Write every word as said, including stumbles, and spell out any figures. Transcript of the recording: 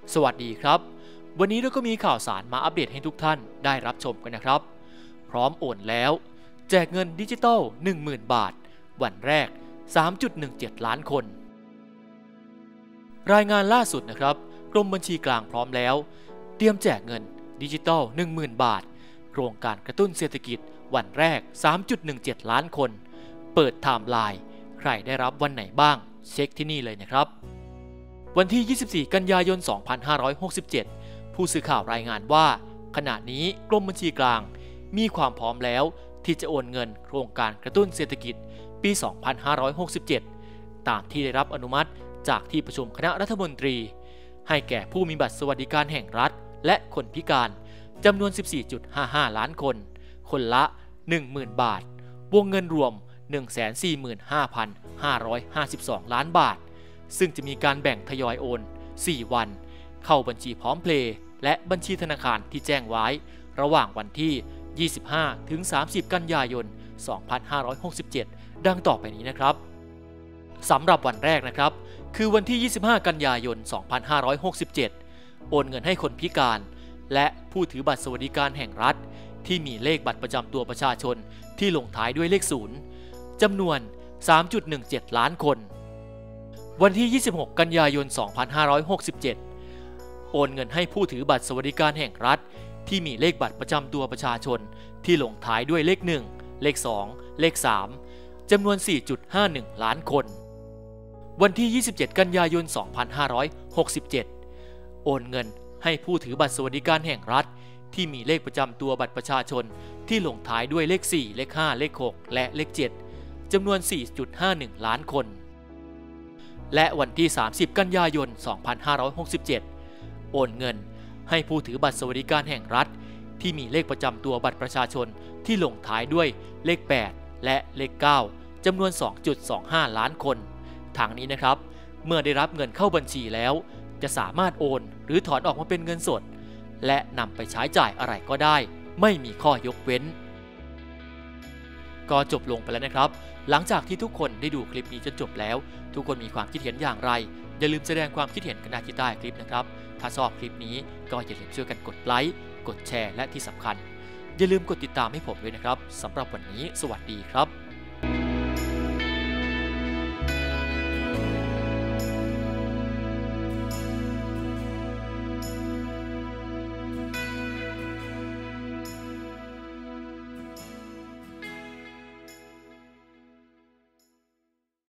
สวัสดีครับวันนี้เราก็มีข่าวสารมาอัปเดตให้ทุกท่านได้รับชมกันนะครับพร้อมโอนแล้วแจกเงินดิจิตอล หนึ่งหมื่น บาทวันแรก สามจุดหนึ่งเจ็ด ล้านคนรายงานล่าสุดนะครับกรมบัญชีกลางพร้อมแล้วเตรียมแจกเงินดิจิตอล หนึ่งหมื่น บาทโครงการกระตุ้นเศรษฐกิจวันแรก สามจุดหนึ่งเจ็ด ล้านคนเปิดไทม์ไลน์ใครได้รับวันไหนบ้างเช็คที่นี่เลยนะครับวันที่ ยี่สิบสี่ กันยายน สองพันห้าร้อยหกสิบเจ็ด ผู้สื่อข่าวรายงานว่าขณะนี้กรมบัญชีกลางมีความพร้อมแล้วที่จะโอนเงินโครงการกระตุ้นเศรษฐกิจปี สองพันห้าร้อยหกสิบเจ็ด ตามที่ได้รับอนุมัติจากที่ประชุมคณะรัฐมนตรีให้แก่ผู้มีบัตรสวัสดิการแห่งรัฐและคนพิการจำนวน สิบสี่จุดห้าห้า ล้านคนคนละ หนึ่งหมื่น บาทวงเงินรวม หนึ่งแสนสี่หมื่นห้าพันห้าร้อยห้าสิบสอง ล้านบาทซึ่งจะมีการแบ่งทยอยโอน สี่ วันเข้าบัญชีพร้อมเพลย์และบัญชีธนาคารที่แจ้งไว้ระหว่างวันที่ ยี่สิบห้า ถึง สามสิบ กันยายน สองพันห้าร้อยหกสิบเจ็ด ดังต่อไปนี้นะครับสำหรับวันแรกนะครับคือวันที่ ยี่สิบห้า กันยายน สองพันห้าร้อยหกสิบเจ็ด โอนเงินให้คนพิการและผู้ถือบัตรสวัสดิการแห่งรัฐที่มีเลขบัตรประจำตัวประชาชนที่ลงท้ายด้วยเลขศูนย์จำนวน สามจุดหนึ่งเจ็ด ล้านคนวันที่ ยี่สิบหก กันยายน สองพันห้าร้อยหกสิบเจ็ด โอนเงินให้ผู้ถือบัตรสวัสดิการแห่งรัฐที่มีเลขบัตรประจำตัวประชาชนที่ลงท้ายด้วยเลขหนึ่งเลขสองเลขสามจำนวน สี่จุดห้าหนึ่ง ล้านคนวันที่ ยี่สิบเจ็ด กันยายน สองพันห้าร้อยหกสิบเจ็ด โอนเงินให้ผู้ถือบัตรสวัสดิการแห่งรัฐที่มีเลขประจำตัวบัตรประชาชนที่ลงท้ายด้วยเลขสี่เลขห้าเลขหกและเลขเจ็ดจำนวน สี่จุดห้าหนึ่ง ล้านคนและวันที่ สามสิบ กันยายน สองพันห้าร้อยหกสิบเจ็ด โอนเงินให้ผู้ถือบัตรสวัสดิการแห่งรัฐที่มีเลขประจำตัวบัตรประชาชนที่ลงท้ายด้วยเลขแปดและเลขเก้าจำนวน สองจุดสองห้า ล้านคนทางนี้นะครับเมื่อได้รับเงินเข้าบัญชีแล้วจะสามารถโอนหรือถอนออกมาเป็นเงินสดและนำไปใช้จ่ายอะไรก็ได้ไม่มีข้อยกเว้นก็จบลงไปแล้วนะครับหลังจากที่ทุกคนได้ดูคลิปนี้จนจบแล้วทุกคนมีความคิดเห็นอย่างไรอย่าลืมแสดงความคิดเห็นกันได้ที่ใต้คลิปนะครับถ้าชอบคลิปนี้ก็อย่าลืมช่วยกันกดไลค์กดแชร์และที่สำคัญอย่าลืมกดติดตามให้ผมด้วยนะครับสำหรับวันนี้สวัสดีครับ